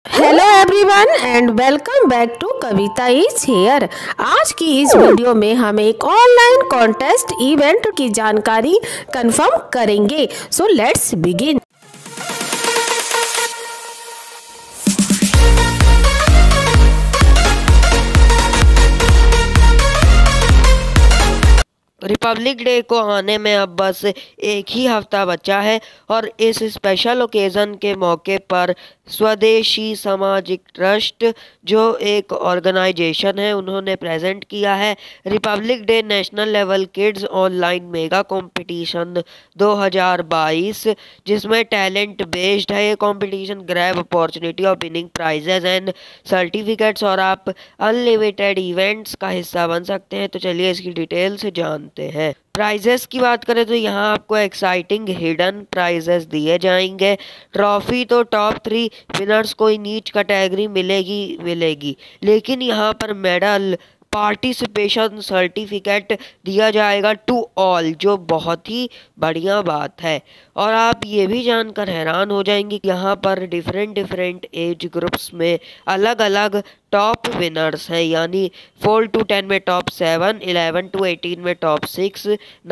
Hello everyone and welcome back to Kavita is here. आज की इस वीडियो में हम एक ऑनलाइन कॉन्टेस्ट इवेंट की जानकारी कंफर्म करेंगे। So let's begin. Republic day को आने में अब बस एक ही हफ्ता बचा है और इस स्पेशल ओकेज़न के मौके पर स्वदेशी सामाजिक ट्रस्ट जो एक ऑर्गेनाइजेशन है उन्होंने प्रेजेंट किया है republic day national level kids online mega competition 2022, जिसमें टैलेंट बेस्ड है ये competition. Grab opportunity of winning prizes and certificates और आप अनलिमिटेड इवेंट्स का हिस्सा बन सकते हैं। तो चलिए इसकी डिटेल्स जानते हैं। प्राइजेस की बात करें तो यहाँ आपको एक्साइटिंग हिडन प्राइजेस दिए जाएंगे। ट्रॉफी तो टॉप 3 विनर्स को इन ईच कैटेगरी मिलेगी, लेकिन यहाँ पर मेडल पार्टिसिपेशन सर्टिफिकेट दिया जाएगा टू ऑल, जो बहुत ही बढ़िया बात है। और आप ये भी जानकर हैरान हो जाएंगे कि यहाँ पर डिफरेंट एज ग्रुप्स में अलग अलग टॉप विनर्स हैं, यानी 4 to 10 में टॉप 7, 11 to 18 में टॉप 6,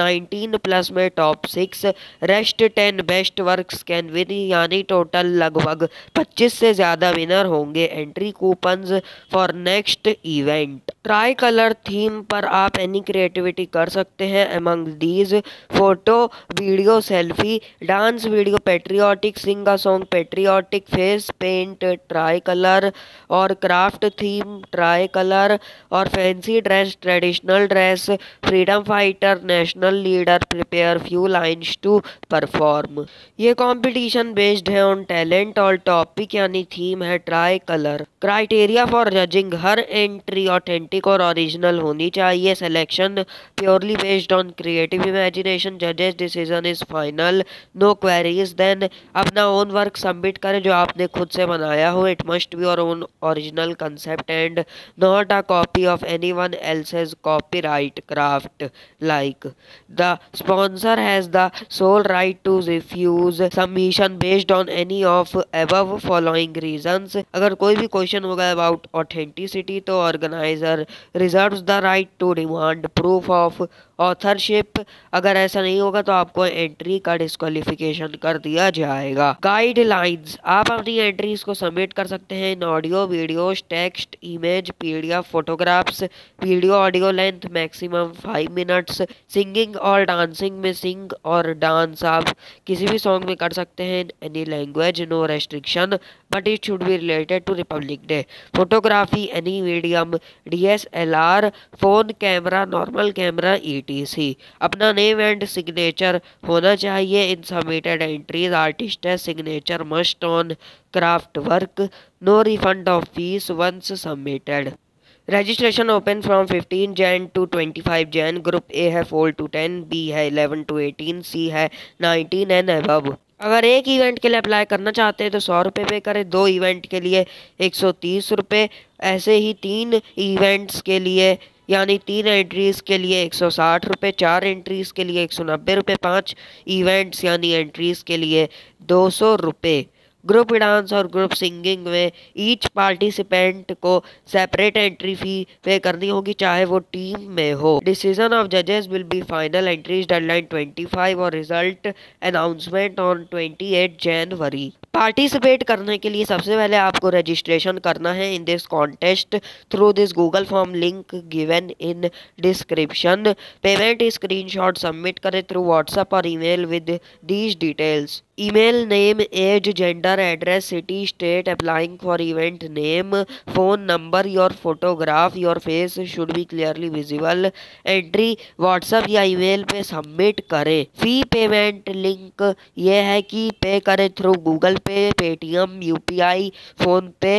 19 प्लस में top 6, rest 10 best works can win, यानी टोटल लगभग 25 से ज़्यादा विनर होंगे। Entry coupons for next event. Tricolour theme पर आप एनी क्रिएटिविटी कर सकते हैं। Among these photo, video, selfie, dance video, patriotic, sing a song patriotic, face paint tricolour और क्राफ्ट थीम ट्राई कलर और fancy dress traditional dress, freedom fighter, national leader prepare few lines to perform. ये competition based है on talent और topic यानी theme है tricolour. Criteria for judging, हर entry authentic और original होनी चाहिए। Selection purely based on creative imagination, जजेस decision is final, no queries. Then अपना ओन वर्क सबमिट करें जो आपने खुद से बनाया हो। It must be your own original concept and not a copy of anyone else's copyright craft. Like the sponsor has the sole right to refuse submission based on any of above following reasons. अगर कोई भी question होगा about authenticity तो organiser reserves the right to demand proof of authorship. अगर ऐसा नहीं होगा तो आपको एंट्री का डिस्क्वालिफिकेशन कर दिया जाएगा। गाइडलाइंस, आप अपनी एंट्रीज को सबमिट कर सकते हैं in audio, videos, text, image, PDF, photographs, video audio length maximum 5 minutes. Singing और डांसिंग में सिंग और डांस आप किसी भी सॉन्ग में कर सकते हैं, any language, no restriction, but it should be related to republic day. Photography any medium, DSLR, phone camera, normal camera, etc. अपना नेम एंड सिग्नेचर होना चाहिए इन सबमिटेड एंट्रीज। आर्टिस्ट है, signature must on craft work, no refund of fees once submitted. Registration open from 15 Jan to 25 Jan। Group A है 4 to 10, B है 11 to 18, सी है 19 and above. अगर एक event के लिए अप्लाई करना चाहते हैं तो 100 रुपये पे करें, 2 इवेंट के लिए 130 रुपये, ऐसे ही 3 इवेंट्स के लिए यानी 3 एंट्रीज़ के लिए 160 रुपये, 4 एंट्रीज़ के लिए 190 रुपये, 5 इवेंट्स यानी एंट्रीज़ के लिए 200 रुपये। ग्रुप डांस और ग्रुप सिंगिंग में ईच पार्टिसिपेंट को सेपरेट एंट्री फी पे करनी होगी, चाहे वो टीम में हो। डिसीजन ऑफ जजेस will be final. Entries deadline 25 और result announcement on 28 January. Participate करने के लिए सबसे पहले आपको रजिस्ट्रेशन करना है in this contest through this Google form link given in description. Payment screenshot submit करें थ्रू व्हाट्सएप और email with these details. Email name, age, gender, address, city, state, applying for event name, phone number, your photograph, your face should be clearly visible. Entry WhatsApp या email पे submit करें। Fee payment link ये है कि pay करें through Google pay, Paytm, UPI, PhonePe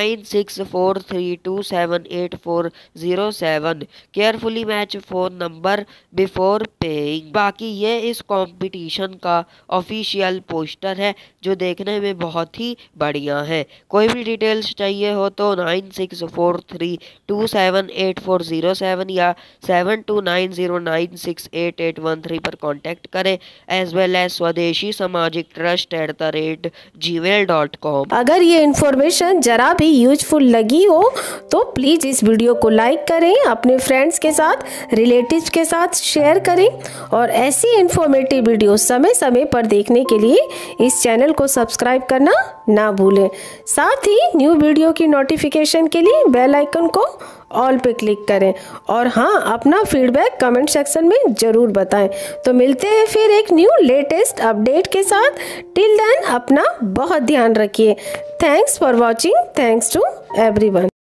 9643278407। Carefully match phone number before paying. बाकी ये इस कंपटीशन का ऑफिशियल ऑफिशियल पोस्टर है जो देखने में बहुत ही बढ़िया है। कोई भी डिटेल्स चाहिए हो तो 9643278407 या 7290968813 पर कॉन्टैक्ट करें, एज वेल एज स्वदेशी सामाजिक trust@gmail.com। अगर ये इन्फॉर्मेशन जरा भी यूजफुल लगी हो तो प्लीज़ इस वीडियो को लाइक करें, अपने फ्रेंड्स के साथ, रिलेटिव्स के साथ शेयर करें और ऐसी इन्फॉर्मेटिव वीडियो समय समय पर देखने के लिए इस चैनल को सब्सक्राइब करना ना भूलें। साथ ही न्यू वीडियो की नोटिफिकेशन के लिए बेल आइकन को ऑल पे क्लिक करें और हाँ, अपना फीडबैक कमेंट सेक्शन में ज़रूर बताएं। तो मिलते हैं फिर एक न्यू लेटेस्ट अपडेट के साथ। टिल देन अपना बहुत ध्यान रखिए। Thanks for watching. Thanks to everyone.